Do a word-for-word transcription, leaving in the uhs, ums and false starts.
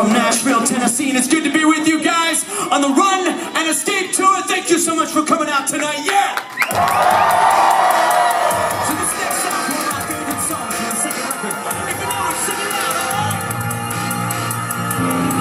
from Nashville, Tennessee, and it's good to be with you guys on the Run and Escape Tour. Thank you so much for coming out tonight. Yeah! So this next song is one of my favorite songs from the second record. If you know it, sing it loud, all right?